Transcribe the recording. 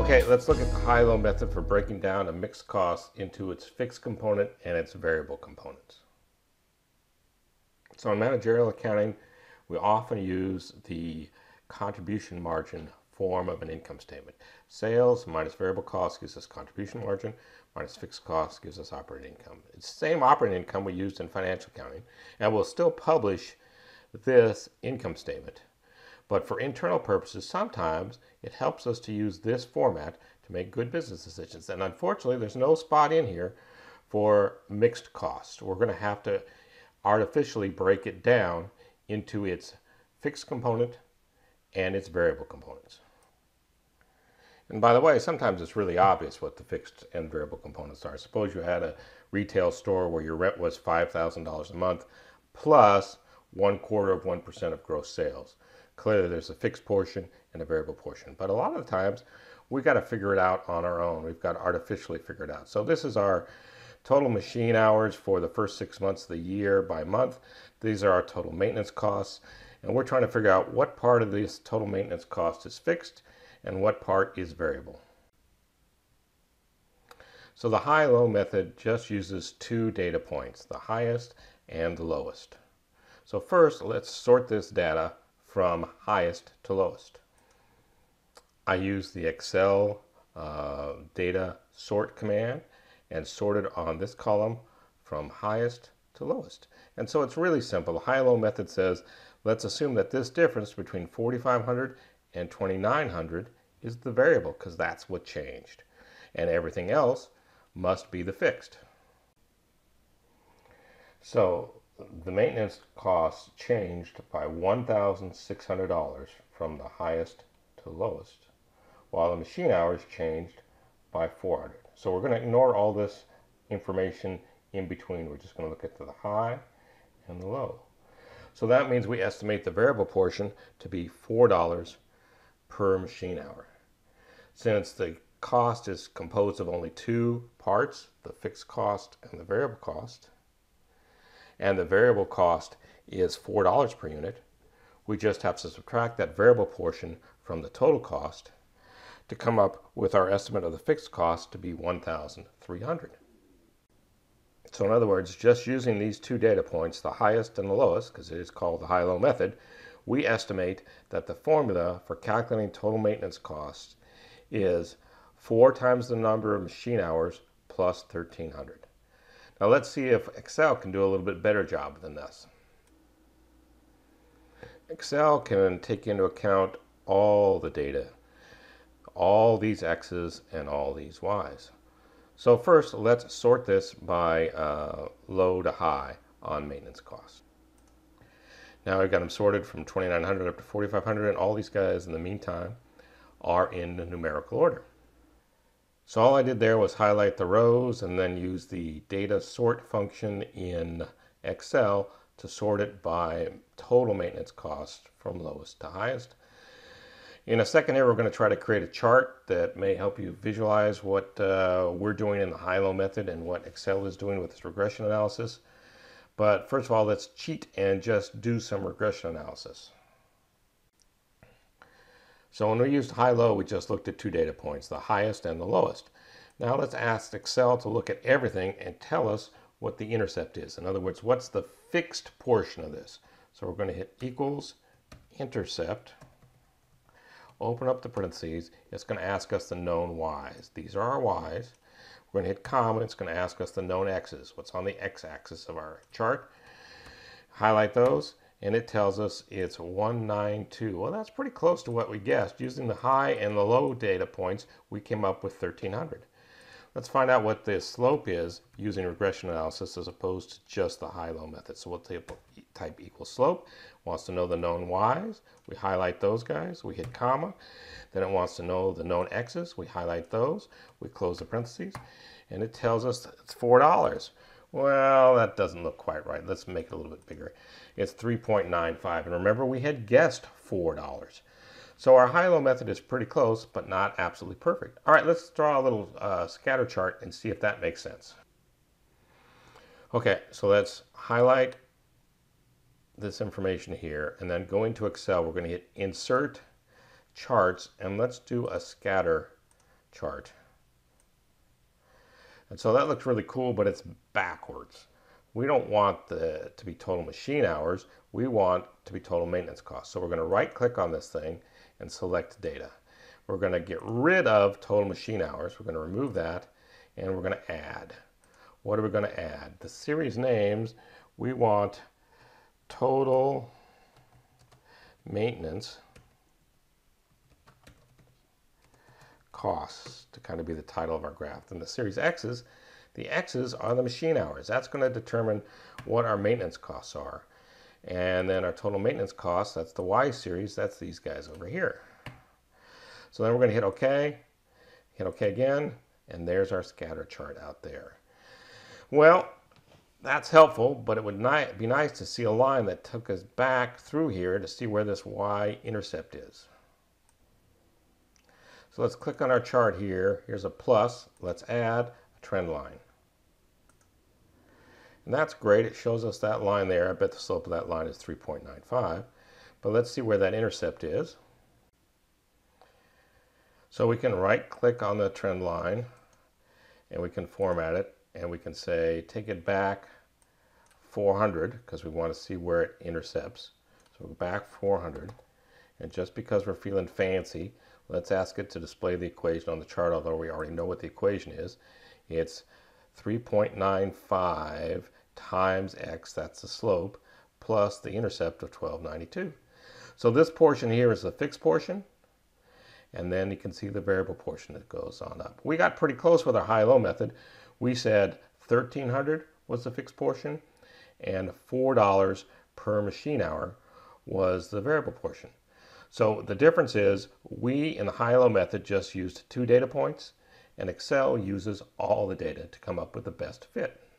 Okay, let's look at the high-low method for breaking down a mixed cost into its fixed component and its variable components. So in managerial accounting, we often use the contribution margin form of an income statement. Sales minus variable cost gives us contribution margin, minus fixed cost gives us operating income. It's the same operating income we used in financial accounting, and we'll still publish this income statement. But for internal purposes, sometimes it helps us to use this format to make good business decisions. And unfortunately, there's no spot in here for mixed costs. We're going to have to artificially break it down into its fixed component and its variable components. And by the way, sometimes it's really obvious what the fixed and variable components are. Suppose you had a retail store where your rent was $5,000 a month plus 1/4% of gross sales. Clearly there's a fixed portion and a variable portion. But a lot of the times we got to figure it out on our own. We've got to artificially figure it out. So this is our total machine hours for the first 6 months of the year by month. These are our total maintenance costs. And we're trying to figure out what part of this total maintenance cost is fixed and what part is variable. So the high-low method just uses two data points, the highest and the lowest. So first, let's sort this data from highest to lowest. I use the Excel data sort command and sorted on this column from highest to lowest. And so it's really simple. The high-low method says, let's assume that this difference between 4,500 and 2,900 is the variable because that's what changed. And everything else must be the fixed. So the maintenance costs changed by $1,600 from the highest to lowest, while the machine hours changed by 400. So we're going to ignore all this information in between. We're just going to look at the high and the low. So that means we estimate the variable portion to be $4 per machine hour. Since the cost is composed of only two parts, the fixed cost and the variable cost, and the variable cost is $4 per unit, we just have to subtract that variable portion from the total cost to come up with our estimate of the fixed cost to be $1,300. So in other words, just using these two data points, the highest and the lowest, because it is called the high-low method, we estimate that the formula for calculating total maintenance costs is 4 times the number of machine hours plus 1,300. Now let's see if Excel can do a little bit better job than this. Excel can take into account all the data, all these X's and all these Y's. So first, let's sort this by low to high on maintenance costs. Now I've got them sorted from 2,900 up to 4,500, and all these guys in the meantime are in the numerical order. So all I did there was highlight the rows and then use the data sort function in Excel to sort it by total maintenance cost from lowest to highest. In a second here, we're going to try to create a chart that may help you visualize what we're doing in the high-low method and what Excel is doing with its regression analysis. But first of all, let's cheat and just do some regression analysis. So when we used high-low, we just looked at two data points, the highest and the lowest. Now let's ask Excel to look at everything and tell us what the intercept is. In other words, what's the fixed portion of this? So we're going to hit equals intercept, open up the parentheses. It's going to ask us the known y's. These are our y's. We're going to hit comma. It's going to ask us the known x's. What's on the x-axis of our chart? Highlight those. And it tells us it's 192. Well, that's pretty close to what we guessed. Using the high and the low data points, we came up with 1,300. Let's find out what the slope is using regression analysis as opposed to just the high-low method. So we'll type equal slope. Wants to know the known y's. We highlight those guys. We hit comma. Then it wants to know the known x's. We highlight those. We close the parentheses. And it tells us it's $4. Well, that doesn't look quite right. Let's make it a little bit bigger. It's 3.95. And remember, we had guessed $4. So our high-low method is pretty close, but not absolutely perfect. All right, let's draw a little scatter chart and see if that makes sense. Okay, so let's highlight this information here and then go into Excel. We're going to hit Insert Charts and let's do a scatter chart. And so that looks really cool, but it's backwards. We don't want to be total machine hours. We want to be total maintenance costs. So we're going to right click on this thing and select data. We're going to get rid of total machine hours. We're going to remove that and we're going to add. What are we going to add? The series names, we want total maintenance costs to kind of be the title of our graph. And the series X's, the X's are the machine hours. That's going to determine what our maintenance costs are. And then our total maintenance costs, that's the Y series, that's these guys over here. So then we're going to hit OK again, and there's our scatter chart out there. Well, that's helpful, but it would be nice to see a line that took us back through here to see where this y-intercept is. So let's click on our chart here. Here's a plus. Let's add a trend line. And that's great. It shows us that line there. I bet the slope of that line is 3.95. But let's see where that intercept is. So we can right click on the trend line and we can format it and we can say take it back 400 because we want to see where it intercepts. So we'll go back 400, and just because we're feeling fancy, let's ask it to display the equation on the chart, although we already know what the equation is. It's 3.95 times x, that's the slope, plus the intercept of 1292. So this portion here is the fixed portion, and then you can see the variable portion that goes on up. We got pretty close with our high-low method. We said 1,300 was the fixed portion, and $4 per machine hour was the variable portion. So the difference is we in the high-low method just used 2 data points, and Excel uses all the data to come up with the best fit.